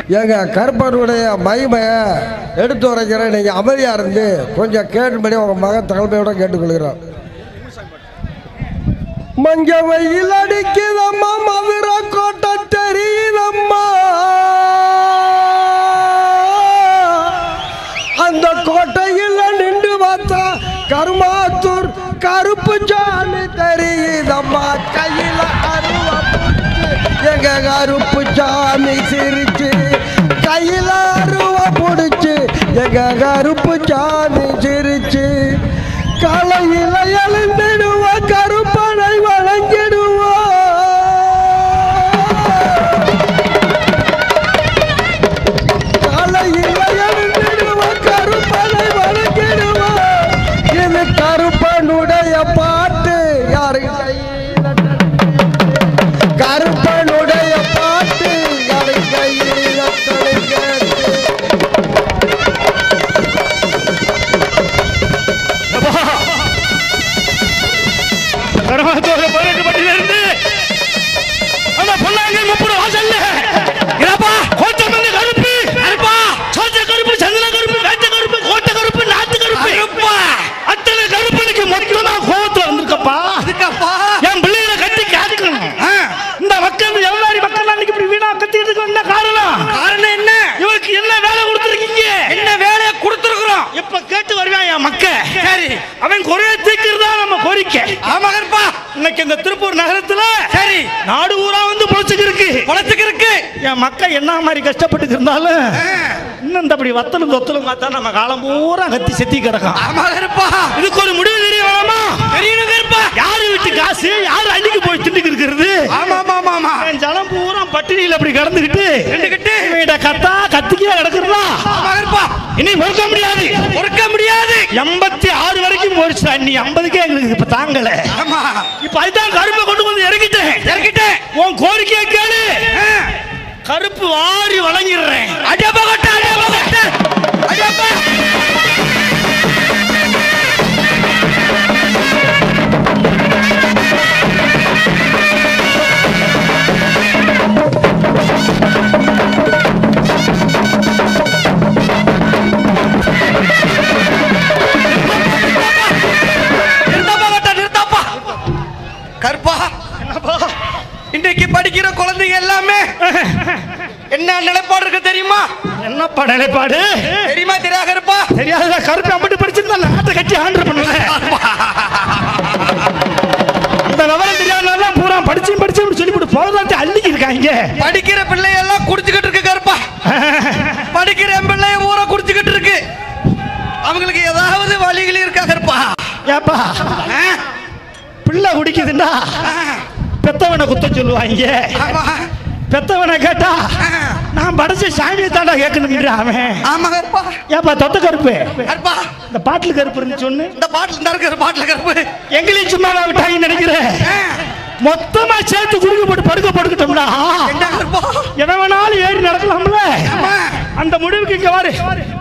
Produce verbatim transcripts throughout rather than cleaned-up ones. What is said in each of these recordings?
எங்க கருப்பனுடைய மகிமைய எடுத்து உரைக்கிறேன். நீங்க அமைதியா இருந்து கொஞ்சம் கேட்டுபடி உங்க மகன் தலைமையோட கேட்டுக்கொள்கிறோம். மஞ்ச வெயில் அடிக்குதம்மா, மதுரை கோட்டை தெரியுதம்மா, அந்த கோட்டையில் நின்று பார்த்தா கருமாத்தூர் கருப்பு சாமி தெரியுதம்மா, கையில அருவா எங்க கருப்பு சாமி சிரிச்சு, கையில அருவா பிடிச்சு எங்க கருப்பு சாமி சிரிச்சு, காலையில எழுந்திடுவா கருப்பனை வழங்கிடுவா, காலையில எழுந்திடுவா கருப்பனை வழங்கிடுவா. இது கருப்பனுடைய பாட்டு, யாருக்கு கருப்பனுடைய பாட்டு, யாரு கையில் திருப்பூர் நகரத்துல சரி நாடு ஊரா வந்து பொழைச்சுக்கிருக்கு பொழைச்சுக்கிருக்கு. என் மக்கள் என்ன மாதிரி கஷ்டப்பட்டு இருந்தாலும் இன்னும் அப்படி வத்தலும் தொத்தலும் பார்த்தா நம்ம காலம் பூரா கத்தி செத்தி கிடக்கும். இதுக்கு ஒரு முடிவு தெரிய வேணாமா? தெரியணுங்கப்பா. யாரு வீட்டு காசு யாரு அள்ளிக்கு போய் திண்டுக்கு இருக்கிறது? ஆமா ஆமா ஆமா. என் ஜனம் பூரா பட்டினியில் அப்படி கிடந்துக்கிட்டு கிடந்துக்கிட்டு கத்தா கத்திக்கே கிடக்குறதா? இனி பொறுக்க முடியாது, பொறுக்க முடியாது. எண்பத்தி ஆறு வரைக்கும் போயிடுச்சு அண்ணி, ஐம்பதுக்கே எங்களுக்கு இப்ப தாங்கல. இப்ப அதுதான் கருப்பை கொண்டு வந்து இறக்கிட்டேன் இறக்கிட்டேன் உன் கோரிக்கையை கேளு, கருப்பு வாரி வழங்கிடுறேன். அடப்பா கட்ட அடப்பா கட்ட அடப்பா. கருப்பா இன்னைக்கு படிக்கிற குழந்தைங்க எல்லாமே என்ன நிலைப்பாடு இருக்கு தெரியுமா? என்னப்பா நிலைப்பாடு தெரியுமா? தெரியாது கருப்பா? தெரியாத கருப்பு அம்பட்டு படிச்சிருந்தா நாட்டை கட்டி ஆண்டர் பண்ணல. இந்த விவரம் தெரியாதனால பூரா படிச்சு படிச்சு சொல்லிவிட்டு போதாட்டி அள்ளிக்கு இருக்காங்க. படிக்கிற பிள்ளைய எல்லாம் குடிச்சுக்கிட்டு இருக்கு கருப்பா. படிக்கிற பிள்ளைய ஊரா குடிச்சுக்கிட்டு இருக்கு. அவங்களுக்கு ஏதாவது வழிகள் இருக்கா கருப்பா? ஏப்பா பிள்ளை குடிக்குதுண்டா பெத்தவனை குத்த சொல்லுவாங்க. பெத்தவனை கேட்டா நான் படைச்ச சாமியை தாண்டா கேட்கணும் அவன். ஆமா கருப்பா. ஏப்பா தொட்ட கருப்பு இந்த பாட்டில் கருப்பு இருந்து சொன்னு, இந்த பாட்டில் இருக்கிற பாட்டில் கருப்பு எங்களையும் சும்மா விட்டாங்க நினைக்கிறேன். மொத்தமா சேர்த்து குடுக்க போட்டு படுக்க படுக்கட்டோம்னா என்ன வேணாலும் ஏறி நடக்கலாம்ல. அந்த முடிவுக்கு இங்க வாரு.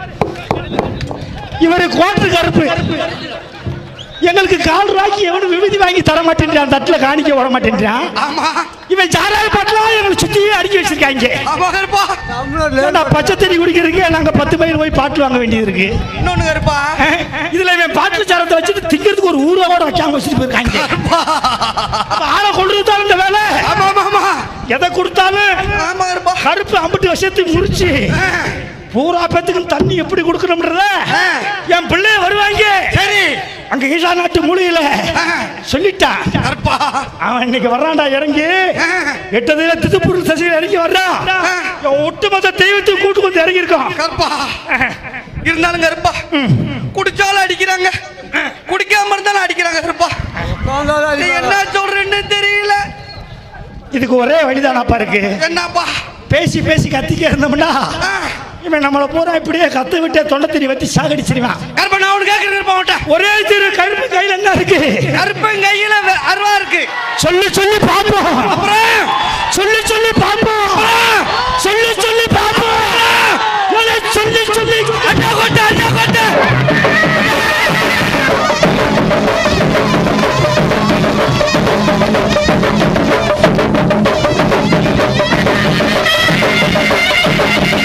இவரு கோட்டு கருப்பு எங்களுக்கு கால் ராக்கி எவனும் விபதி வாங்கி தர மாட்டேன்றான், தட்டுல காணிக்க வர மாட்டேன்றான். இவன் சாராய பாட்டெல்லாம் எங்களை சுத்தியே அடிக்க வச்சிருக்காங்க. பச்சை தண்ணி குடிக்கிறதுக்கு நாங்க பத்து மைல் போய் பாட்டு வாங்க வேண்டியது இருக்கு. இன்னொன்னு கருப்பா, இதுல இவன் பாட்டு சாரத்தை வச்சுட்டு திங்கிறதுக்கு ஒரு ஊரோட வைக்காம வச்சுட்டு போயிருக்காங்க. ஆளை கொண்டுதான் இந்த வேலை. எதை கொடுத்தாலும் கருப்பு அம்பட்டு வருஷத்துக்கு முடிச்சு பூரா பேத்துக்கு தண்ணி எப்படி கொடுக்கணும்ன்றத என் பிள்ளைய வருவாங்க. சரி அங்க ஈசா நாட்டு மூலையில சொல்லிட்டான். அவன் இன்னைக்கு வர்றான்டா இறங்கி எட்டதுல திருப்பூர் சசியில் இறங்கி வர்றான். ஒட்டுமொத்த தெய்வத்தையும் கூட்டு வந்து இறங்கி இருக்கான். இருந்தாலும் கருப்பா குடிச்சாலும் அடிக்கிறாங்க, குடிக்காம இருந்தாலும் அடிக்கிறாங்க. கருப்பா என்ன சொல்றேன்னு தெரியல. இதுக்கு ஒரே வழிதானாப்பா இருக்கு. என்னப்பா? பேசி பேசி கத்திக்க இருந்தோம்னா இவன் நம்மளை பூரா இப்படியே கத்து விட்டு தொண்டை தண்ணி வச்சு சாகடிச்சிருவான். கருப்பா நான் அவனுக்கு கேட்கிறேன். ஒரே திரு கருப்பு கையில என்ன இருக்கு? கருப்பு கையில அருவா இருக்கு. சொல்லி சொல்லி பாப்போம். அப்புறம் சொல்லி சொல்லி பாப்போம். சொல்லி சொல்லி பாப்போம். சொல்லி சொல்லி அண்ணா கொட்ட அண்ணா கொட்ட. We'll be right back.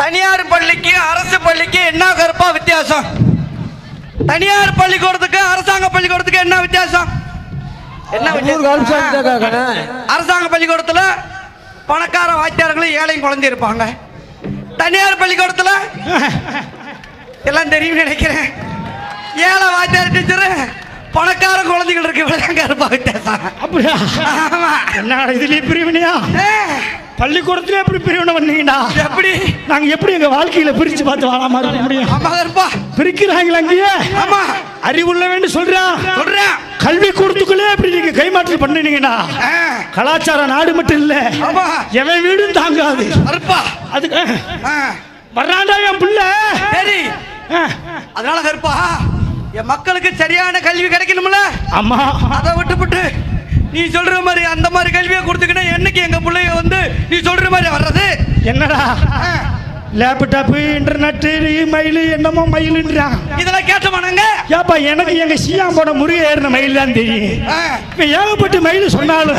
தனியார் பள்ளிக்கு அரசு பள்ளிக்கு என்ன கருப்பா வித்தியாசம்? தனியார் பள்ளிக்கூடத்துக்கு அரசாங்க பள்ளிக்கூடத்துக்கு என்ன வித்தியாசம்? என்ன வித்தியாசம்? அரசாங்க பள்ளிக்கூடத்துல பணக்கார வாத்தியார்களும் ஏழையும் குழந்தை இருப்பாங்க. தனியார் பள்ளிக்கூடத்துல எல்லாம் தெரியும் நினைக்கிறேன், ஏழை வாத்தியார் டீச்சரு பணக்கார குழந்தைகள் இருக்கு. கருப்பா வித்தியாசம். அப்படியா? என்ன இதுலயே பிரிவினையா? பள்ளிக்கூடத்துல எப்படி பிரிவினை பண்ணீங்கடா? எப்படி நாங்க எப்படி எங்க வாழ்க்கையில பிரிச்சு பார்த்து வாழாம இருக்க முடியும்? ஆமா கருப்பா, பிரிக்கிறாங்களா அங்கேயே? ஆமா, அறிவுள்ள வேண்டும் சொல்றேன் சொல்றேன். கல்வி கூடத்துக்குள்ளே எப்படி நீங்க கைமாற்றல் பண்ணீங்கன்னா கலாச்சார நாடு மட்டும் இல்ல, எவன் வீடும் தாங்காது. அதுக்கு வர்றாண்டா என் பிள்ளை. சரி, அதனால கருப்பா என் மக்களுக்கு சரியான கல்வி கிடைக்கணும்ல. ஆமா, அதை விட்டுவிட்டு நீ சொல்ற மாதிரி அந்த மாதிரி கல்வியை கொடுத்துக்கிட்டா என்னைக்கு எங்க பிள்ளைய வந்து நீ சொல்ற மாதிரி வர்றது? என்னடா லேப்டாப் இன்டர்நெட் மயில் என்னமோ மயிலுன்றான். இதெல்லாம் கேட்டமானாங்க. ஏப்பா எனக்கு எங்க சியாம் போன முருகை ஏறின மயில் தான் தெரியும். இப்ப ஏகப்பட்ட மயில் சொன்னாலும்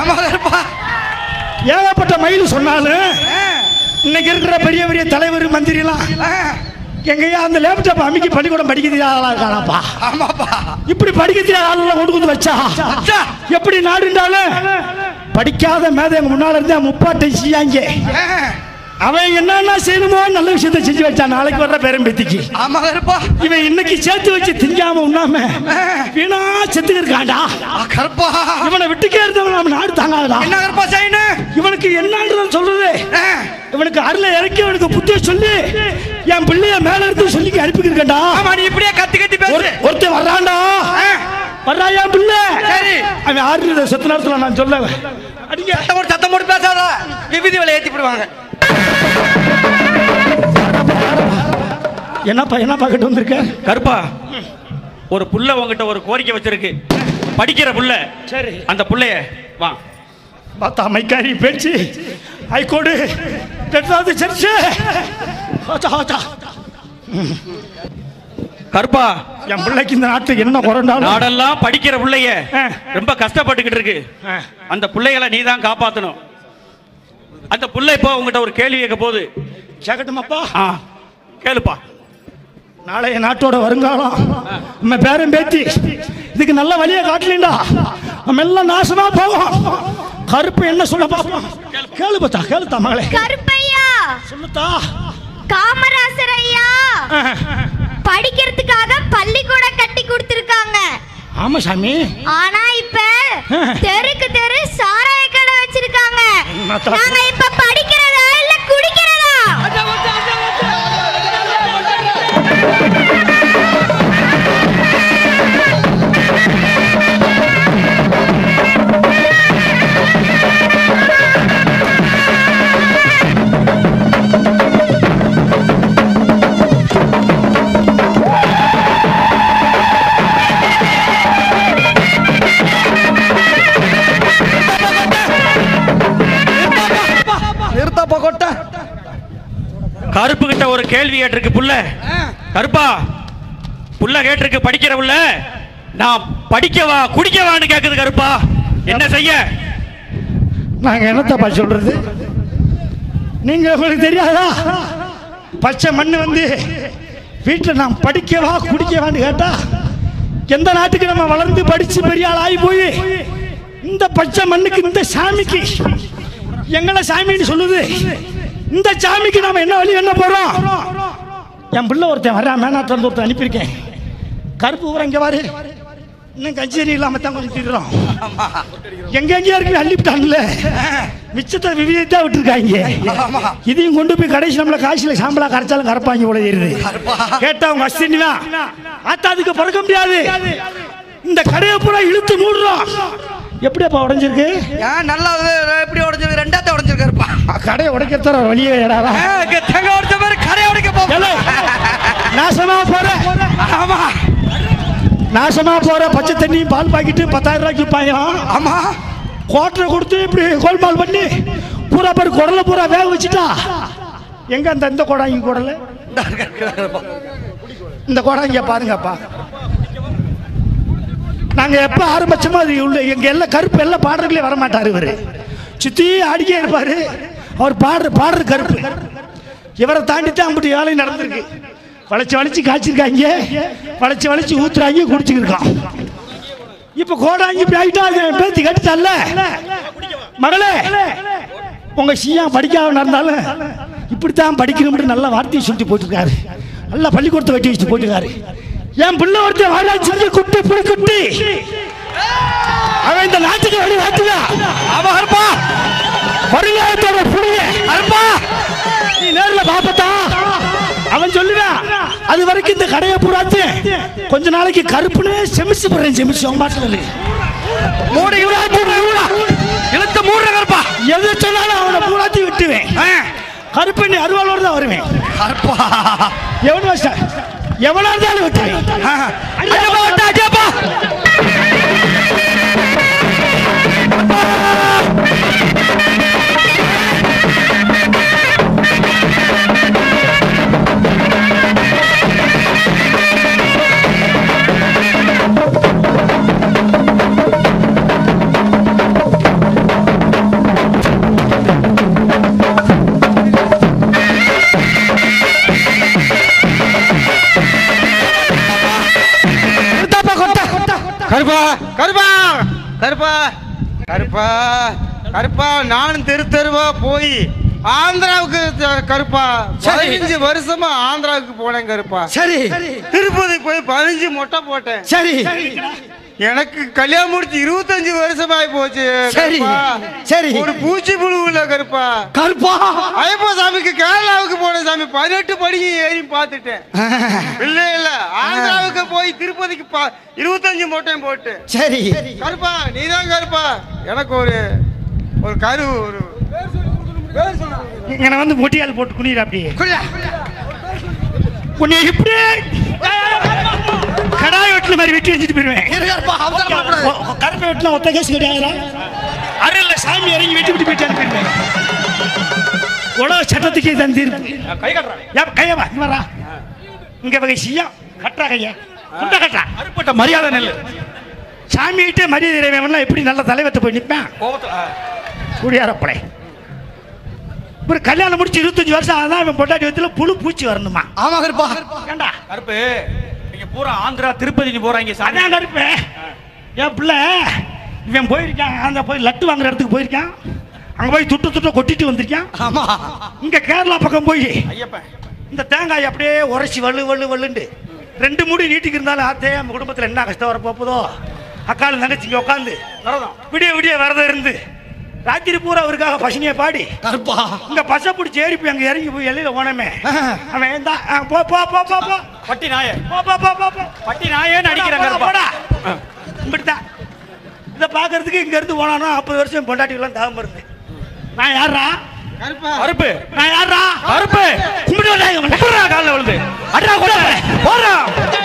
ஏகப்பட்ட மயில் சொன்னாலும் இன்னைக்கு இருக்கிற பெரிய பெரிய தலைவர் மந்திரி எல்லாம் எங்கயா அந்த லேப்டாப் அமைக்க பள்ளிக்கூடம் படிக்கிறதா இருக்கானாப்பா. ஆமாப்பா, இப்படி படிக்கிறதா ஆளெல்லாம் கொண்டு வந்து வச்சா எப்படி நாடுண்டாலும் படிக்காத மேதை எங்க முன்னால இருந்தே முப்பாட்டை செய்யாங்க. அவன் என்னன்னா செய்யணுமோ நல்ல விஷயத்த செஞ்சு வச்சான் நாளைக்கு வர்ற பேரம்பேத்திக்கு. ஆமா கருப்பா, இவன் இன்னைக்கு சேர்த்து வச்சு திங்காம உண்ணாம வீணா செத்துக்கு இருக்காண்டா. கருப்பா, இவனை விட்டுக்கே இருந்தவன் நம்ம நாடு தாங்காதா. என்ன கருப்பா செய்யணும்? இவனுக்கு என்னன்னு சொல்றது? இவனுக்கு அருளை இறக்கி இவனுக்கு புத்திய சொல்லி என் பிள்ளைய மேல இருந்து சொல்லி அனுப்பிக்கிருக்கா. ஆமா, நீ இப்படியே கத்தி கத்தி பேசு. ஒருத்தன் வர்றான்டா, வர்றா என் பிள்ளை. சரி, அவன் ஆறு செத்து நேரத்துல நான் சொல்ல அடிங்க சத்தம் போட்டு சத்தம் போட்டு பேசாத, விபூதி விலை ஏற்றி போடுவாங்க. என்னப்பா என்னப்பா கிட்ட வந்திருக்க? கருப்பா, ஒரு புள்ள உங்ககிட்ட ஒரு கோரிக்கை வச்சிருக்கு, படிக்கிற புள்ள. சரி, அந்த புள்ளைய வா பார்த்தா மைக்காரி பேச்சு ஹைகோர்டு சர்ச்சு. கருப்பா, என் பிள்ளைக்கு இந்த நாட்டுக்கு என்ன குறைந்தா நாடெல்லாம் படிக்கிற பிள்ளைய ரொம்ப கஷ்டப்பட்டுக்கிட்டு இருக்கு. அந்த பிள்ளைகளை நீ தான் காப்பாற்றணும். அந்த புள்ள இப்போ உங்ககிட்ட ஒரு கேள்வி கேட்க போகுது. கேட்கட்டுமாப்பா? ஆ கேளுப்பா. நாளைய நாட்டோட வருங்காலம் நம்ம பேரும் பேத்தி இதுக்கு நல்ல வழியை காட்டலா நம்ம எல்லாம் நாசமா போவோம். கருப்பு என்ன சொல்ல பாப்போம்? கேளு பத்தா, கேளுத்தா மகளே. கருப்பையா சொல்லுத்தா. காமராசர் ஐயா படிக்கிறதுக்காக பள்ளிக்கூடம் கட்டி கொடுத்திருக்காங்க. ஆமா சாமி. ஆனா இப்ப தெருக்கு தெரு சாராய கடை வச்சிருக்காங்க. நாங்க இப்ப படிக்கிறதா இல்ல குடிக்கிறதா? கருப்பு கிட்ட ஒரு கேள்வி கேட்டிருக்கு புள்ள. கருப்பா, புள்ள கேட்டிருக்கு படிக்கிற புள்ள, நான் படிக்கவா குடிக்கவான்னு கேக்குது. கருப்பா, என்ன செய்ய? நாங்க என்னத்தப்பா சொல்றது? நீங்க உங்களுக்கு தெரியாதா? பச்சை மண்ணு வந்து வீட்டில் நான் படிக்கவா குடிக்கவான்னு கேட்டா எந்த நாட்டுக்கு நம்ம வளர்ந்து படிச்சு பெரிய ஆள் ஆகி போய் இந்த பச்சை மண்ணுக்கு இந்த சாமிக்கு எங்களை சாமின்னு சொல்லுது. இந்த சாமிக்கு நாம என்ன வழி என்ன போறோம்? என் பிள்ளை ஒருத்தன் வர்றான், மேனாட்டில் ஒருத்தன் அனுப்பியிருக்கேன். கருப்பு ஊரம் இங்கே வாரு, இன்னும் கஞ்சேரி இல்லாம தான் கொஞ்சம் திடுறோம். எங்க எங்கேயா இருக்கு அள்ளிவிட்டான்ல, மிச்சத்தை விவிதா விட்டுருக்காங்க. இதையும் கொண்டு போய் கடைசி நம்மள காசில சாம்பலா கரைச்சாலும் கரப்பாங்க போல ஏறுது. கேட்டா அவங்க அஸ்தினா ஆத்தாதுக்கு பிறக்க முடியாது. இந்த கடையை பூரா இழுத்து மூடுறோம். எப்படியாப்பா உடைஞ்சிருக்கு? நல்லா எப்படி உடைஞ்சிருக்கு? ரெண்டாத்த உடைஞ்சிருக்காருப்பா. கடையை உடைக்கத்தர வழியே ஏடாதா? தேங்காய் உடைச்ச மாதிரி கடையை உடைக்க போல நாசமா போற. ஆமா, நாசமா போற பச்சை தண்ணி பால் பாக்கிட்டு பத்தாயிரம் ரூபாய்க்கு பாயலாம். ஆமா, கோட்டரை கொடுத்து இப்படி கோல்மால் பண்ணி பூரா பேர் குடலை பூரா வேக வச்சுட்டா. எங்க அந்த இந்த கோடாங்க குடலை, இந்த கோடாங்க பாருங்கப்பா. நாங்க எப்ப ஆரம்பிச்சோமோ அது உள்ள எங்க எல்லாம் கருப்பு எல்லாம் பாடுறதுலே வரமாட்டாரு. இவரு சுத்தி ஆடிக்கே இருப்பாரு. அவர் பாடுற பாடுற கருப்பு இவரை தாண்டித்தான் அப்படி வேலை நடந்திருக்கு. வளைச்சு வளைச்சு காய்ச்சிருக்காங்க, வளைச்சு வளைச்சு ஊத்துறாங்க, குடிச்சுக்கிருக்கான். இப்ப கோடாங்கி இப்படி ஆகிட்டா பேத்தி கட்டுத்தால. மகளே, உங்க சியா படிக்காம நடந்தாலும் இப்படித்தான் படிக்கணும் நல்ல வார்த்தையை சொல்லிட்டு போட்டுருக்காரு. நல்ல பள்ளிக்கூடத்தை வெட்டி வச்சுட்டு போட்டுருக்காரு. என் பிள்ளை ஒருத்தர் வாழாச்சி குட்டி புடி குட்டி அவன் இந்த நாட்டுக்கு வழி வாட்டுவா. அவன் அருப்பா வருங்காலத்தோட புடிய அருப்பா நீ நேர்ல பாப்பத்தா அவன் சொல்லுவான். அது வரைக்கும் இந்த கடையை பூராத்து கொஞ்ச நாளைக்கு கருப்புன்னு செமிச்சு போடுறேன். செமிச்சு அவன் பாட்டுல மூடி இழுத்த மூடுற கருப்பா எது சொன்னாலும் அவனை பூராத்தி விட்டுவேன். கருப்பண்ணி அருவாளோடு தான் வருவேன். எவனோ எவனா இருந்தாலும் விட்டுவேன். கருப்பா கருப்பா கருப்பா கருப்பா கருப்பா நானும் தெரு தெருவா போய் ஆந்திராவுக்கு கருப்பா பதினஞ்சு வருஷமா ஆந்திராவுக்கு போனேன் கருப்பா. சரி. திருப்பதி போய் பதினஞ்சு மொட்டை போட்டேன். சரி. எனக்கு கல்யாணம் முடிச்சு இருபத்தஞ்சு வருஷமாயி போச்சு. சரி சரி. ஒரு பூச்சி புழு இல்ல கருப்பா. கருப்பா ஐயப்பா சாமிக்கு கேரளாவுக்கு போன சாமி பதினெட்டு படிக்கு ஏறி பாத்துட்டேன். இல்ல இல்ல ஆந்திராவுக்கு போய் திருப்பதிக்கு இருபத்தஞ்சு மொட்டையும் போட்டு. சரி கருப்பா நீதான் கருப்பா எனக்கு ஒரு ஒரு கரு ஒரு இங்க வந்து மொட்டியால் போட்டு குனிற அப்படியே உன்னை இப்படி கடாய் வெட்டில மாதிரி வெட்டி வச்சுட்டு போயிருவேன். கருப்பை வெட்டில ஒத்த கேஸ் கிடையாது. அருள்ல சாமி இறங்கி வெட்டி விட்டு போயிட்டு போயிருவேன். உலக சட்டத்துக்கே தந்தி கையவா வரா இங்க வகை செய்யா கட்டா கையா குண்டா கட்டா அறுப்பட்ட மரியாதை நெல் சாமிகிட்டே மரியாதை இறைவன் எப்படி நல்ல தலைவத்தை போய் நிற்பேன். குடியாரப்படை ஒரு கல்யாணம் முடிச்சு இருபத்தஞ்சு வருஷம் அதான் இவன் பொட்டாட்டி வயத்துல புழு பூச்சி வரணுமா? ஆமா கருப்பா. ஏண்டா கருப்பு நீங்க பூரா ஆந்திரா திருப்பதி போறாங்க. அதான் கருப்பு என் பிள்ளை இவன் போயிருக்கான். அந்த போய் லட்டு வாங்குற இடத்துக்கு போயிருக்கான். அங்க போய் துட்டு துட்ட கொட்டிட்டு வந்திருக்கான். ஆமா. இங்க கேரளா பக்கம் போய் ஐயப்பன் இந்த தேங்காய் அப்படியே உரைச்சி வள்ளு வள்ளு வள்ளுண்டு ரெண்டு மூடி நீட்டிக்கு இருந்தாலும் ஆத்தே நம்ம குடும்பத்துல என்ன கஷ்டம் வர போதோ அக்கால் தங்கச்சிங்க உட்காந்து விடிய விடிய வரத இருந்து ராத்திரி பூரா அவருக்காக பசனியை பாடி கருப்பா இங்க பசை பிடிச்சி ஏறி போய் அங்க இறங்கி போய் எல்லையில ஓனமே அவன் போ போ போ போ போ பட்டி நாயே போ போ போ போ போ பட்டி நாயேன்னு அடிக்கிறாங்க. போடா இப்படித்தான் இதை பாக்குறதுக்கு இங்க இருந்து போனானோ ஐம்பது வருஷம் பொண்டாட்டிகள்லாம் தாகம் இருந்து நான் யாரா கருப்பு நான் யாரா கருப்பு கும்பிட்டு காலில் விழுந்து அட்ரா கூட போறா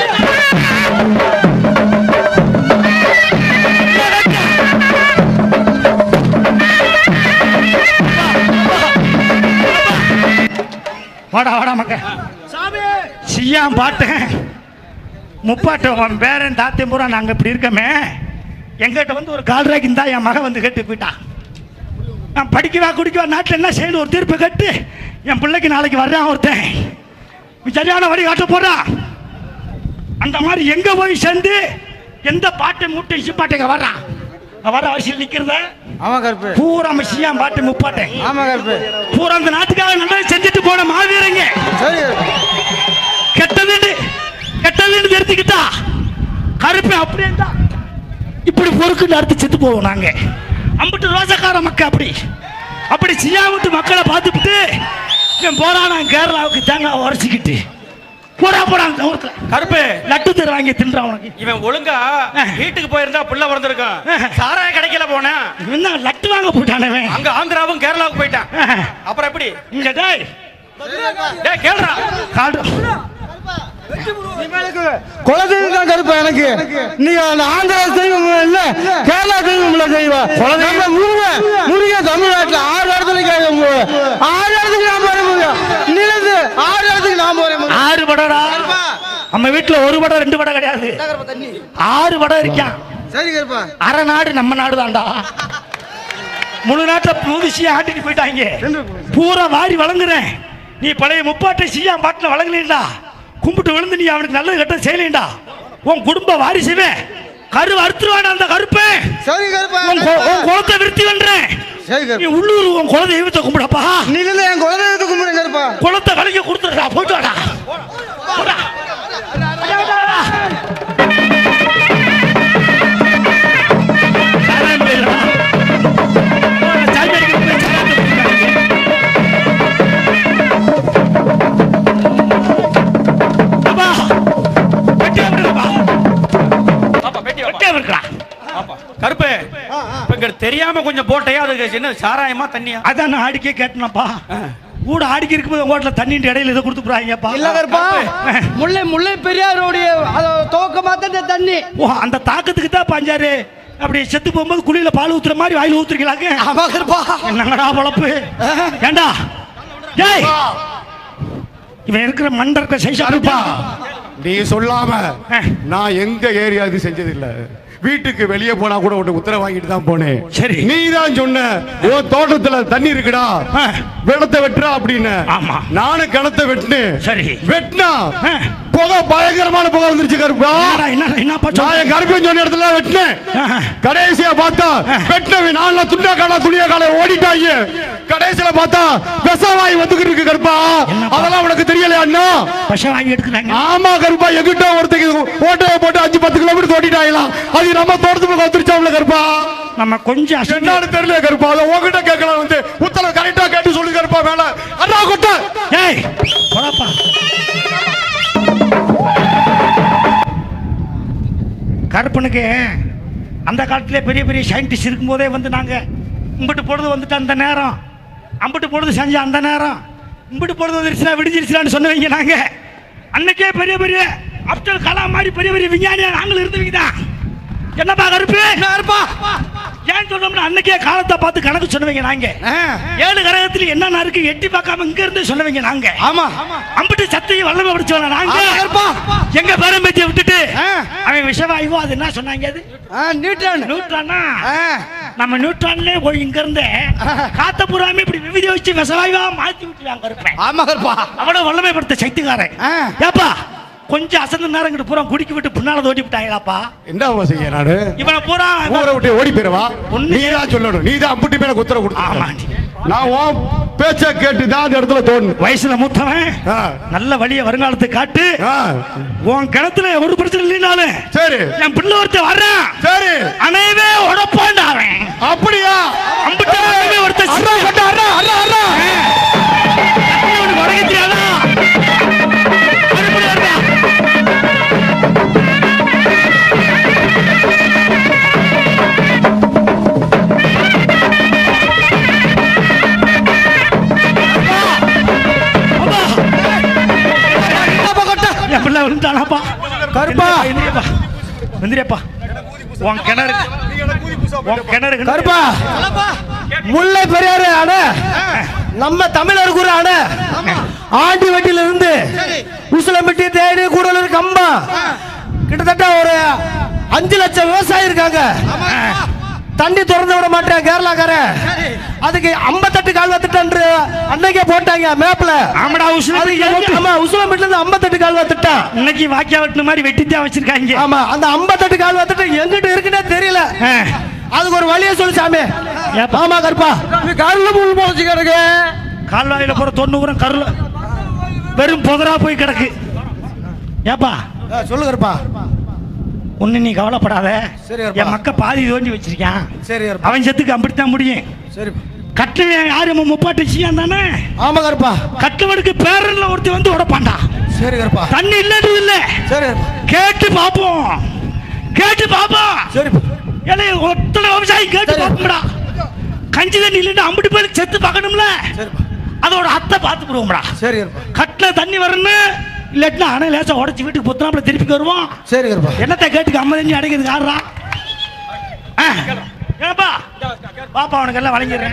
வாடா வாடா மக்க சியாம் பாட்டேன் முப்பாட்டம் பேரன் தாத்தையும் பூரா நாங்கள் இப்படி இருக்கமே எங்கிட்ட வந்து ஒரு கால்ராக்கி இருந்தா என் மகன் வந்து கேட்டு போயிட்டான். நான் படிக்கவா குடிக்கவா நாட்டில் என்ன செய்யணும் ஒரு தீர்ப்பு கட்டு என் பிள்ளைக்கு நாளைக்கு வர்றான் ஒருத்தன் சரியான வழி காட்ட போறான். அந்த மாதிரி எங்க போய் சேர்ந்து எந்த பாட்டை மூட்டை இசி பாட்டைங்க வர்றான் வர வரிசையில் நிக்கிறத பூரா சியாம் பாட்டு முப்பாட்டேன் பூரா அந்த நாட்டுக்காக நல்லது செஞ்சுட்டு போன மாவீரங்க கெட்டது கெட்டதுன்னு தெரிஞ்சுக்கிட்டா கருப்பை அப்படியே இப்படி பொறுக்கு நடத்தி செத்து போவோம் நாங்க. அம்பிட்டு ரோசக்கார மக்கள் அப்படி அப்படி சியா விட்டு மக்களை பார்த்துட்டு போறான் கேரளாவுக்கு தேங்காய் உரைச்சிக்கிட்டு போடா போறாங்க கருப்பு லட்டு தருவாங்க தின்றான். உனக்கு இவன் ஒழுங்கா வீட்டுக்கு போயிருந்தா புள்ள பிறந்திருக்கான். சாராய கிடைக்கல போனேன் இவன் லட்டு வாங்க போயிட்டானவன். அங்க ஆந்திராவும் கேரளாவுக்கு போயிட்டான். அப்புறம் எப்படி இங்க டேய் டேய் கேளுடா காடு குலதெய்வம் தான் கருப்பா எனக்கு. நீங்க ஆந்திரா தெய்வம் இல்ல கேரளா தெய்வம் இல்ல தெய்வம் முருகன் தமிழ்நாட்டில் ஆறு இடத்துல ஆறு இடத்துக்கு நான் போற முடியும் நிலந்து ஆறு இடத்துக்கு நான் போறேன். ஆறு படம்டா நம்ம வீட்டுல ஒரு படம் ரெண்டு படம் கிடையாது ஆறு படம் இருக்கான். சரி கருப்பா அரை நாடு நம்ம நாடு தான்டா. முழு நாட்டை புதுசியா ஆட்டிட்டு போயிட்டாங்க பூரா வாரி வழங்குறேன். நீ பழைய முப்பாட்டை சீயா பாட்டில் வழங்கலீண்டா, கும்பிட்டு விழுந்து நீ அவனுக்கு நல்லது கட்ட செய்யலீண்டா, உன் குடும்ப வாரிசுவே கரு அறுத்துருவான அந்த கருப்பை. சரி கருப்பா, உன் குலத்தை விருத்தி பண்றேன். நீ உள்ளூர் உன் குல தெய்வத்தை கும்பிடப்பா. நீ இல்ல என் குல தெய்வத்தை கும்பிடு கருப்பா. குலத்தை கலைக்க கொடுத்துடா, போயிட்டு வாடா. கருப்பு தெரியாம கொஞ்சம் போட்டையா, அதுக்கு என்ன சாராயமா தண்ணியா? அதான் நான் அடிக்க கேட்டேனப்பா. கூட ஆடிக்கி இருக்கும்போது உங்க தண்ணிட்டு இடையில இதை கொடுத்து போறாங்கப்பா. இல்ல கருப்பா, முல்லை முல்லை பெரியாரோடைய துவக்கமா தான் இந்த தண்ணி. ஓ, அந்த தாக்கத்துக்கு தான் பாஞ்சாரு அப்படி செத்து போகும்போது குழியில பால் ஊத்துற மாதிரி வாயில ஊத்துறீங்களாங்க. ஆமா கருப்பா. என்னங்கடா பொழப்பு? ஏண்டா டேய், இவன் இருக்கிற மண்டர்க்க சைஸா நீ சொல்லாம நான் எங்க ஏரியா இது செஞ்சதில்ல. வீட்டுக்கு வெளியே போனா கூட உன்னை உத்தரவு வாங்கிட்டு தான் போனேன். சரி, நீ தான் சொன்ன உன் தோட்டத்துல தண்ணி இருக்குடா, வெள்ளத்தை வெட்டுறா அப்படின்னு. ஆமா, நானும் கிணத்தை வெட்டினேன். சரி, வெட்டினா புகை, பயங்கரமான புகை வந்துருச்சு கருப்பா. நான் என் கருப்பன் சொன்ன இடத்துல வெட்டினேன். கடைசியா பார்த்தா வெட்டினவன் நாலு துண்டா காலா துணியா கால ஓடிட்டாங்க. கடைசியில பார்த்தா விஷவாயு வந்துகிட்டு இருக்கு கருப்பா. அதெல்லாம் உனக்கு தெரியலையா அண்ணா? விஷவாயு எடுக்கிறாங்க. ஆமா கருப்பா, எங்கிட்ட ஒருத்தருக்கு ஓட்டையை போட்டு அஞ்சு பத்து கிலோமீட்டர் ஓட்டிட்டாங்களா. அது நம்ம தோட்டத்துக்கு வந்துருச்சா கருப்பா. நம்ம கொஞ்சம் என்னன்னு தெரியல கருப்பா. அதை உங்ககிட்ட கேட்கலாம் வந்து உத்தரவு கரெக்டா கேட்டு சொல்லு கருப்பா. மேல அண்ணா கொட்ட ஏய் போடப்பா. கருப்பனுக்கு அந்த காலத்திலே பெரிய பெரிய சயின்டிஸ்ட் இருக்கும் போதே வந்து நாங்க இம்பிட்டு பொழுது வந்துட்டு அந்த நேரம், அம்பிட்டு பொழுது செஞ்ச அந்த நேரம், இம்பிட்டு பொழுது வந்துருச்சுனா விடிஞ்சிருச்சுனான்னு சொன்னவங்க நாங்க. அன்னைக்கே பெரிய பெரிய அப்துல் கலாம் மாதிரி பெரிய பெரிய விஞ்ஞானியா நாங்களும் இருந்தவங்க தான். என்னப்பா கருப்பு? ஏன் சொன்னோம்னா அன்னைக்கே காலத்தை பார்த்து கணக்கு சொன்னவங்க நாங்க. ஏழு கிரகத்துல என்னென்ன இருக்கு எட்டி பார்க்காம இங்க இருந்து சொன்னவங்க நாங்க. ஆமா, அம்பிட்டு சத்தையும் வல்லமை படிச்சவன நாங்க. எங்க பேரம்பேத்தியை விட்டுட்டு அவன் விஷவாயுவோ அது என்ன சொன்னாங்க? அது நியூட்ரான். நியூட்ரானா? நம்ம நியூட்ரான்லயே போய் இங்க இருந்து காத்த புறாமே இப்படி விவிதி வச்சு விஷவாயுவா மாத்தி விட்டுருவாங்க கருப்பேன். ஆமா கருப்பா, அவனை வல்லமை படுத்த சக்திக்காரன். ஏப்பா கொஞ்சம் அசந்த நேரம் கிட்ட பூரா குடிக்க விட்டு பின்னால ஓடி விட்டாங்களாப்பா. என்ன செய்ய நாடு இவனை பூரா ஊரை விட்டு ஓடி போயிருவா. நீதான் சொல்லணும், நீதான் அம்புட்டி மேல குத்துற கொடுத்து. நான் உன் பேச்ச கேட்டு தான் அந்த இடத்துல தோணும். வயசுல மூத்தவன் நல்ல வழிய வருங்காலத்தை காட்டு. உன் கிணத்துல ஒரு பிரச்சனை இல்லைனாலும் சரி, என் பிள்ளை ஒருத்த வர்றேன். சரி, அனைவே உடப்பாண்டாவன். அப்படியா? அம்புட்ட ஒருத்த உடக்க தெரியாதா? கருப்பா வெந்திரியப்பா, உன் கிணறு உன் கிணறு கருப்பா முல்லை பெரியாரு அணை நம்ம தமிழருக்கு ஒரு அணை. ஆண்டி வெட்டில இருந்து உசிலம்பட்டி, தேனி, கூடலூர், கம்பம் கிட்டத்தட்ட ஒரு அஞ்சு லட்சம் விவசாயி இருக்காங்க. தண்ணி திறந்து விட மாட்டேன் கேரளாக்கார. அதுக்கு ஐம்பத்தெட்டு கால்வா திட்டம் அன்னைக்கே போட்டாங்க மேப்ல. ஆமாடா, உசிலம்பட்டில இருந்து ஐம்பத்தெட்டு கால்வா திட்டம் இன்னைக்கு வாக்கியா வெட்டின மாதிரி வெட்டித்தான் வச்சிருக்காங்க. ஆமா, அந்த ஐம்பத்தெட்டு கால்வா திட்டம் எங்கிட்ட இருக்குன்னே தெரியல. அதுக்கு ஒரு வழியை சொல்லு சாமி. ஆமா கருப்பா, கருள முள் போச்சு கிடக்கு. கால்வாயில போற தொண்ணூறு கருள வெறும் புதரா போய் கிடக்கு. ஏப்பா சொல்லு கருப்பா. ஒண்ணு நீ கவலைப்படாத. சரி, என் மக்க பாதி தோண்டி வச்சிருக்கான். சரி, அவன் செத்துக்கு அப்படித்தான் முடியும். சரி, கட்டு யாரு முப்பாட்டு செய்யான் தானே? ஆமா கருப்பா, கட்டுவனுக்கு பேரன்ல ஒருத்தி வந்து உடப்பாண்டா. சரி கருப்பா, தண்ணி இல்லன்னு இல்ல. சரி, கேட்டு பாப்போம், கேட்டு பாப்போம். சரி, ஏலே ஒத்தனை விவசாயி கேட்டு பாப்போம்டா. கஞ்சி தண்ணி இல்லன்னு அம்பிட்டு போய் செத்து பார்க்கணும்ல. அதோட அத்தை பார்த்து போடுவோம்டா. சரி, கட்டுல தண்ணி வரணும் இல்லட்னா அணை லேசா உடச்சி வீட்டுக்கு புத்தனா திருப்பி வருவோம். சரி கருப்பா, என்னத்தை கேட்டுக்கு அம்மா தண்ணி அடைக்கிறது ஆடுறா. ஏப்பா பாப்பா அவனுக்கு எல்லாம் வழங்கிடுறேன்.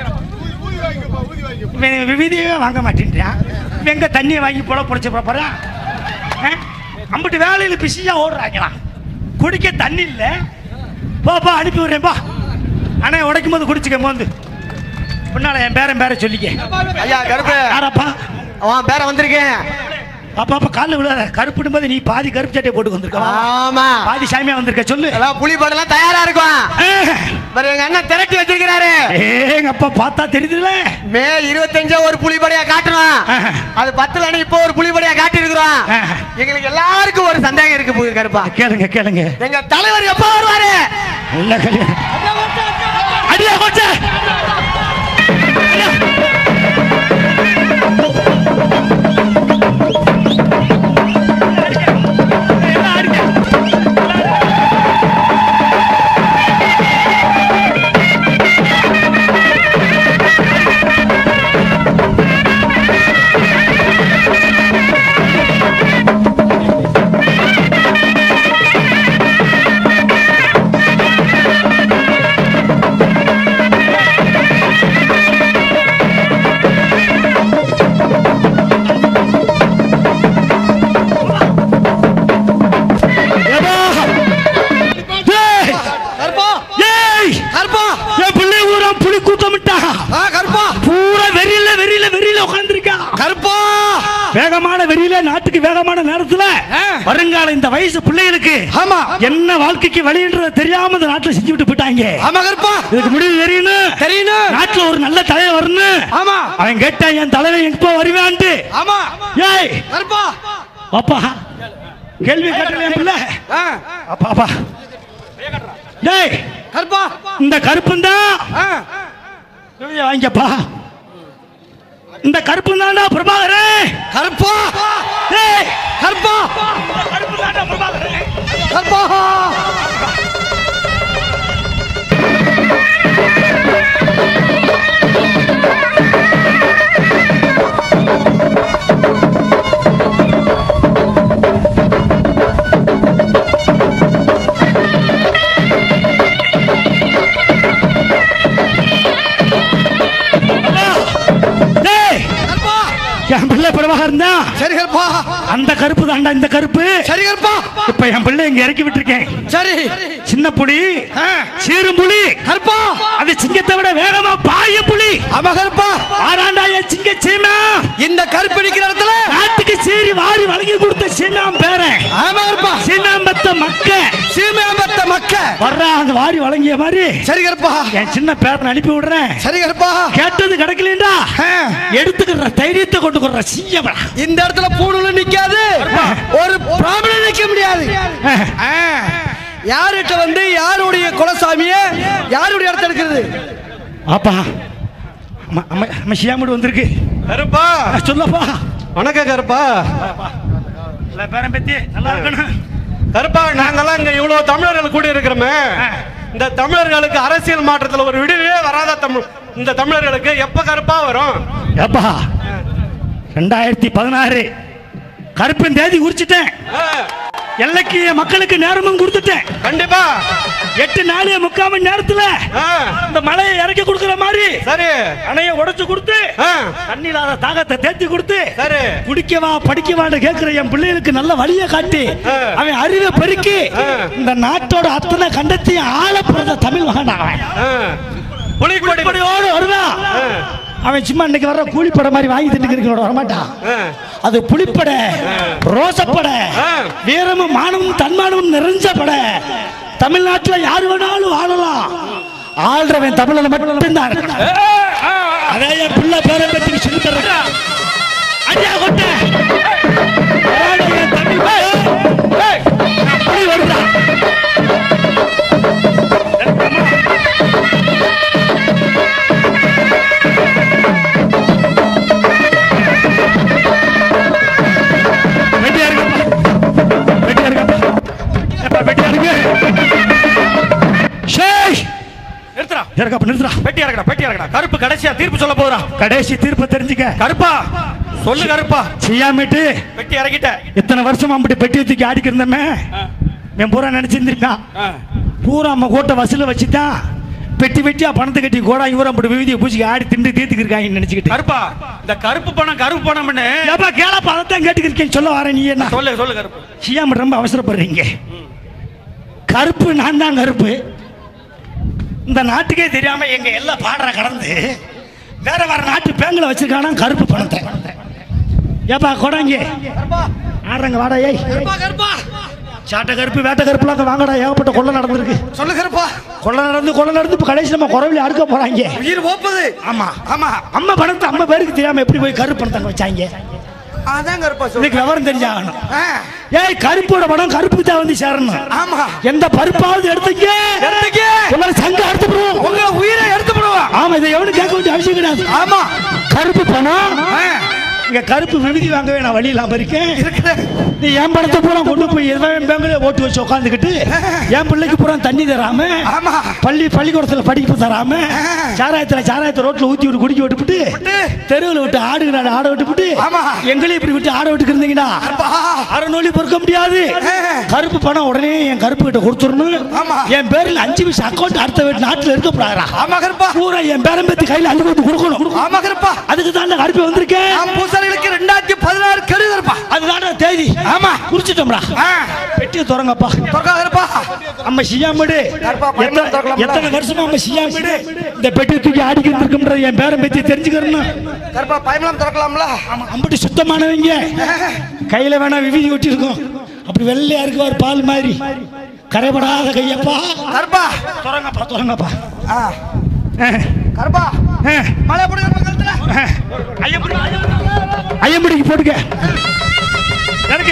விவிதியே வாங்க மாட்டேன்றான். எங்க தண்ணியை வாங்கி போல புடிச்சு போறான். அம்பிட்டு வேலையில் பிஸியா ஓடுறாங்களா. குடிக்க தண்ணி இல்லை. பாப்பா அனுப்பி விடுறேன்ப்பா. அண்ணே உடைக்கும் போது குடிச்சுக்க போது பின்னால என் பேரன் பேரை சொல்லிக்க. ஐயா கருப்பு, யாரப்பா? அவன் பேர வந்திருக்கேன். அப்ப அப்ப காலில் விழாத. கருப்புடும் போது நீ பாதி கருப்பு சட்டையை போட்டு வந்திருக்க. ஆமா பாதி சாமியா வந்திருக்க. சொல்லு. எல்லாம் புலி படலாம் தயாரா இருக்கும். எங்க அண்ணன் திரட்டி வச்சிருக்கிறாரு. எங்க அப்பா பார்த்தா தெரியுதுல. மே இருபத்தஞ்சா ஒரு புலிபடையா காட்டணும். அது பத்துல இப்போ ஒரு புலிபடையா காட்டி இருக்கிறோம். எங்களுக்கு எல்லாருக்கும் ஒரு சந்தேகம் இருக்கு கருப்பா. கேளுங்க கேளுங்க. எங்க தலைவர் எப்ப வருவாரு? நல்ல கல்யாணம். அடியா கோச்ச. வேகமான வெறியில நாட்டுக்கு வேகமான நேரத்துல வருங்கால இந்த வயசு பிள்ளைகளுக்கு ஆமா என்ன வாழ்க்கைக்கு வழின்றத தெரியாம இந்த நாட்டுல செஞ்சு விட்டு போயிட்டாங்க. ஆமா கருப்பா. இதுக்கு முடிவு தெரியணும் தெரியணும். நாட்டுல ஒரு நல்ல தலைவர் வரணும். ஆமா அவன் கேட்டா என் தலைவன் எப்போ வருவான்ட்டு. ஆமா ஏய் கருப்பா அப்பா கேள்வி கேட்டல என் பிள்ளை. அப்பா அப்பா டேய் கருப்பா இந்த கருப்புந்தா வாங்கப்பா. இந்த கருப்பு தாண்டா பிரபாகரே. கருப்பா டேய் கருப்பா கருப்பு தாண்டா பிரபாகரே. கருப்பா என் பிள்ளை பிரபாகரன் தான். சரி கருப்பா. அந்த கருப்பு தாண்டா இந்த கருப்பு. சரி கருப்பா. இப்ப என் பிள்ளை இங்க இறக்கி விட்டுருக்கேன். சரி சின்ன புலி சீரும் புலி கருப்பா. அது சிங்கத்தை விட வேகமா பாய புலி. ஆமா கருப்பா. ஆறாண்டா என் சிங்க சீமா. இந்த கருப்பு நிக்கிற இடத்துல நாட்டுக்கு சீரி வாரி வழங்கி கொடுத்த சீனாம் பேரன். ஆமா கருப்பா. சீனாம்பத்த மக்க சீமாம்பத்த மக்க வர்றா அந்த வாரி வழங்கிய மாதிரி. சரி கருப்பா. என் சின்ன பேரனை அனுப்பி விடுறேன். சரி கருப்பா. கேட்டது கிடைக்கலடா எடுத்துக்கிற தைரியத்தை கொண்டு கொற சீயமா. இந்த இடத்துல பூணுல நிக்காது. ஒரு பிராமணன் நிக்க முடியாது. யார்கிட்ட வந்து யாருடைய குலசாமிய யாருடைய இடத்துல இருக்கிறது? அப்பா அம்மா சியாமடு வந்திருக்கு. கருப்பா சொல்லப்பா. வணக்கம் கருப்பா. பேரன் பத்தி நல்லா இருக்கணும். கருப்பா நாங்கெல்லாம் இங்க இவ்வளவு தமிழர்கள் கூடி இருக்கிறோமே. இந்த தமிழர்களுக்கு அரசியல் மாற்றத்துல ஒரு விடுவே வராத தமிழ் இந்த தமிழர்களுக்கு எப்ப கருப்பா வரும்? எப்பா ரெண்டாயிரத்தி பதினாறு கருப்பின் தேதி குறிச்சிட்டேன். எல்லைக்கு மக்களுக்கு நேரமும் கொடுத்துட்டேன். கண்டிப்பா எட்டு நாலு முக்கால் மணி நேரத்துல இந்த மலையை இறக்கி கொடுக்கிற மாதிரி சரி அணைய உடைச்சு கொடுத்து தண்ணி இல்லாத தாகத்தை தேத்தி கொடுத்து சரி குடிக்கவா படிக்கவான்னு கேட்கிற என் பிள்ளைகளுக்கு நல்ல வழியை காட்டி அவன் அறிவை பெருக்கி இந்த நாட்டோட அத்தனை கண்டத்தையும் ஆள பிறந்த தமிழ் மகன் அவன். புலிக்கொடியோடு வருவான். அவன் சும்மா இன்னைக்கு வர்ற கூலிப்பட மாதிரி வாங்கி தின்னுக்கிறோட வரமாட்டான். அது புலிப்பட ரோசப்பட வீரமும் மானமும் தன்மானமும் நிறைஞ்ச பட. தமிழ்நாட்டில் யாரு வேணாலும் வாழலாம். ஆள்றவன் தமிழனை மட்டும்தான். அதே என் பிள்ளை பேரை பற்றி சொல்லி தர்றேன். அடியா கொட்ட புலி வருதா? கருப்பு கடைசியா தீர்ப்பு சொல்ல போறா. கடைசி தீர்ப்பு தெரிஞ்சுக்க கருப்பா சொல்லு. கருப்பா செய்யாமட்டு பெட்டி இறக்கிட்ட. இத்தனை வருஷம் அப்படி பெட்டி தூக்கி ஆடிக்கிருந்தமே என் பூரா நினைச்சிருந்திருக்கான். பூரா அம்மா கூட்ட வசூல வச்சுதான் பெட்டி வெட்டியா பணத்தை கட்டி கோடா இவரும் அப்படி விவிதியை பூச்சி ஆடி திண்டு தீர்த்துக்கிருக்காங்க நினைச்சுக்கிட்டு. கருப்பா இந்த கருப்பு பணம் கருப்பு பணம் கேளப்பா அதான் கேட்டுக்கிருக்கேன். சொல்ல வர நீ என்ன சொல்லு சொல்லு. கருப்பு செய்யாம ரொம்ப அவசரப்படுறீங்க. கருப்பு நான் தான் கருப்பு. இந்த நாட்டுக்கே தெரியாம எங்க எல்லாம் பாடுற கடந்து வேற வேற நாட்டு பேங்கில் வச்சிருக்கானா கருப்பு பணத்தை. ஏப்பா கொடாங்க ஆடுறங்க வாடா ஏய் சாட்டை கருப்பு வேட்டை கருப்புலாம் வாங்கடா ஏகப்பட்ட கொள்ளை நடந்திருக்கு சொல்லு கருப்பா கொள்ளை நடந்து கொள்ளை நடந்து இப்போ கடைசி நம்ம குறவில அறுக்க போறாங்க உயிர் போப்பது ஆமா ஆமா அம்மா பணத்தை அம்மா பேருக்கு தெரியாம எப்படி போய் கருப்பு பணத்தை வச்சாங்க அதான் கருப்பா இன்னைக்கு விவரம் தெரிஞ்சாகணும் ஏய் கருப்போட படம் கருப்புக்கு தான் வந்து சேரணும் ஆமா எந்த பருப்பாவது எடுத்துக்க எடுத்துக்க உங்களை சங்க எடுத்து போடுவோம் உங்க உயிரை எடுத்து போடுவோம் ஆமா இதை எவனு கேட்க வேண்டிய அவசியம் கிடையாது ஆமா கருப்பு பணம் இங்க கருப்பு விபதி வாங்கவே நான் வழி இல்லாம இருக்கேன் நீ என் பணத்தை பூரா கொண்டு போய் என் பேங்க்ல ஓட்டு வச்சு உட்காந்துக்கிட்டு என் பிள்ளைக்கு பூரா தண்ணி தராம பள்ளி பள்ளிக்கூடத்துல படிப்பு தராம சாராயத்துல சாராயத்தை ரோட்ல ஊத்தி விட்டு குடிக்க விட்டுவிட்டு தெருவில் விட்டு ஆடுகிற ஆட விட்டுவிட்டு எங்களையும் இப்படி விட்டு ஆட விட்டு இருந்தீங்கன்னா அறநூலி பொறுக்க முடியாது கருப்பு பணம் உடனே என் கருப்பு கிட்ட கொடுத்துடணும் என் பேர்ல அஞ்சு பைசா அக்கௌண்ட் அடுத்த வீட்டு நாட்டுல இருக்கக்கூடாதா பூரா என் பேரம் பேத்தி கையில அஞ்சு போட்டு கொடுக்கணும் அதுக்கு தான் கருப்பு வந்திருக்கேன் ரெண்டாயிரத்தி பதினாறு கருதப்பா அதுதான் தேதி ஆமா குறிச்சிட்டோம்டா பெட்டியை திறங்கப்பா திறக்காதப்பா அம்மா சியாமடு எத்தனை வருஷமா அம்மா சியாமடு இந்த பெட்டியை தூக்கி ஆடிக்கிட்டு இருக்கும்ன்றது என் பேரம் பத்தி தெரிஞ்சுக்கிறணும் கருப்பா பயமெல்லாம் திறக்கலாம்ல ஆமா அம்பட்டு சுத்தமானவங்க கையில வேணா விபூதி ஒட்டி இருக்கும் அப்படி வெள்ளையா இருக்கு ஒரு பால் மாதிரி கரைபடாத கையப்பா கருப்பா திறங்கப்பா திறங்கப்பா கருப்பா மழை போடுங்க கழுத்துல ஐயம்படி ஐயம்படிக்கு போட்டுக்க எனக்கு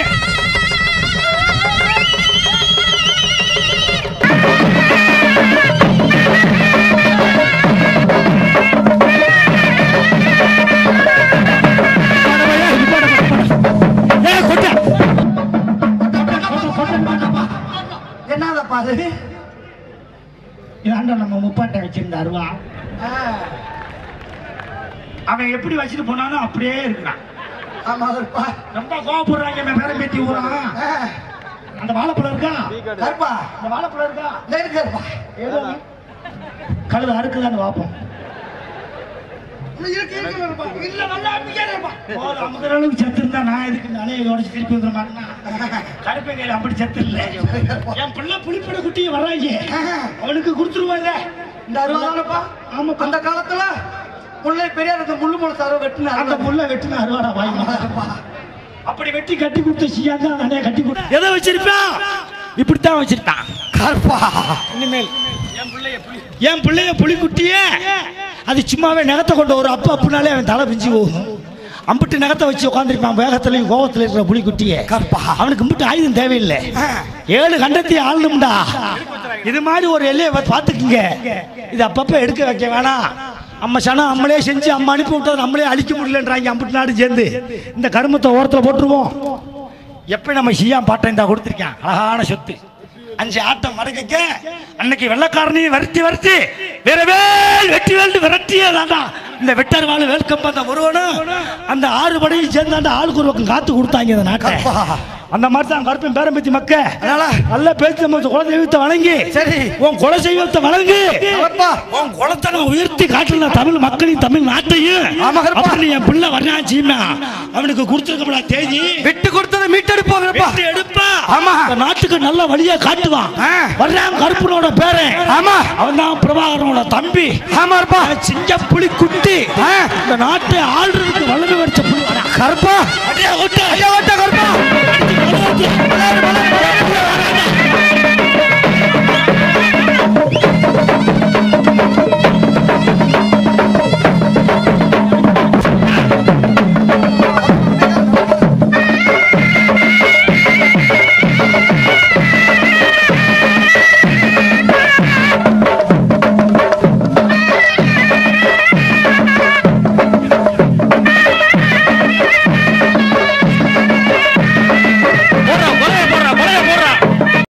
என்னதப்பா அது இதாண்டா நம்ம முப்பாட்டை வச்சிருந்தாருவா அவன் எப்படி வச்சுட்டு போனாலும் அப்படியே இருக்கிறான் ஆமா கருப்பா ரொம்ப கோவப்படுறாங்க என் பேரம் பேத்தி ஊரா அந்த வாழைப்பழம் இருக்கா கருப்பா அந்த வாழைப்பழம் இருக்கா இருக்கு கருப்பா ஏதோ கழுது அறுக்குதான்னு பார்ப்போம் இருக்கு இருக்கு கருப்பா இல்ல நல்லா அடிக்கிறப்பா போது அமுக்கிற அளவுக்கு செத்து இருந்தா நான் எதுக்கு இந்த அலையை உடச்சு திருப்பி வந்துட மாட்டேன்னா கருப்பை கையில் அப்படி செத்து இல்லை என் பிள்ளை புளிப்பட குட்டியை வர்றாங்க அவனுக்கு கொடுத்துருவாங்க இந்த அறுபதானப்பா ஆமா அந்த காலத்துல முல்லை பெரியார் அந்த முள்ளு முளை தர வெட்டின அந்த முல்லை வெட்டின அறுவாடா வாங்கப்பா அப்படி வெட்டி கட்டி கொடுத்து சியாந்தா நானே கட்டி கொடுத்து எதை வச்சிருப்பான் இப்படித்தான் வச்சிருப்பான் கருப்பா இனிமேல் என் பிள்ளைய புலிக்குட்டியே அது சும்மாவே நகத்தை கொண்ட ஒரு அப்பா அப்படின்னாலே அவன் தலை பிஞ்சு போகும் அம்பிட்டு நகத்தை வச்சு உட்காந்துருப்பான் வேகத்திலையும் கோபத்தில் இருக்கிற புலிக்குட்டியே கருப்பா அவனுக்கு இம்பிட்டு ஆயுதம் தேவையில்லை ஏழு கண்டத்தையும் ஆளணும்டா இது மாதிரி ஒரு எல்லையை பார்த்துக்குங்க இது அப்பப்ப எடுக்க வைக்க வேணாம் அம்மா சனம் நம்மளே செஞ்சு அம்மா அனுப்பி விட்டது நம்மளே அழிக்க முடியலன்றாங்க அம்பிட்டு நாடு சேர்ந்து இந்த கருமத்தை ஓரத்தில் போட்டுருவோம் எப்ப நம்ம சியாம் பாட்டை இந்த கொடுத்துருக்கேன் அழகான சொத்து அஞ்சு ஆட்டம் மடக்க அன்னைக்கு வெள்ளக்காரனையும் வருத்தி வருத்தி வேற வேல் வெட்டி வேண்டு விரட்டியே தாண்டா இந்த வெட்டர் வாழ வேல்கம் அந்த ஒருவனும் அந்த ஆறு படையும் சேர்ந்தாண்ட ஆளுக்கு ஒரு பக்கம் காத்து கொடுத்தாங்க இந்த நாட்டை அந்த மாதிரி தான் கருப்பன் பேரம்பத்தி மக்க நல்ல பேச்சு குலதெய்வத்தை வணங்கி சரி உன் குலதெய்வத்தை வணங்கு உன் குலத்தை உயர்த்தி காட்டுல தமிழ் மக்களையும் தமிழ் நாட்டையும் என் பிள்ளை வர்றான் சீமா அவனுக்கு கொடுத்துருக்கப்படா தேதி விட்டு கொடுத்ததை மீட்டெடுப்போம் எடுப்பா ஆமா நாட்டுக்கு நல்ல வழியா காட்டுவான் வர்றான் கருப்பனோட பேரன் ஆமா அவன் தான் பிரபாகரனோட தம்பி ஆமா இருப்பா சிங்க புலி குட்டி இந்த நாட்டை ஆள்றதுக்கு வல்லமை வச்ச புலி கருப்பா கருப்பா